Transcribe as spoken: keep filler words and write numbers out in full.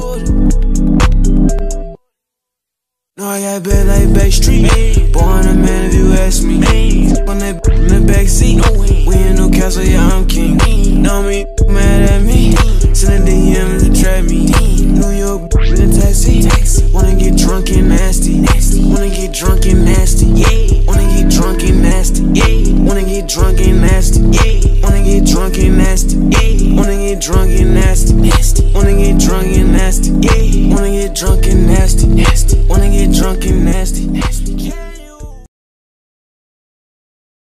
No, I got bad like Bay Street. Born a man if you ask me. On that in the backseat. We in Newcastle, yeah, I'm king. Know me, mad at me. Send a D M to trap me. New York in a taxi. Wanna get drunk and nasty. Wanna get drunk and nasty. Wanna get drunk and nasty. Wanna get drunk and nasty. Wanna get drunk and nasty. Wanna get drunk and nasty. Wanna get drunk and nasty. Wanna get drunk and nasty. Wanna get drunk and nasty.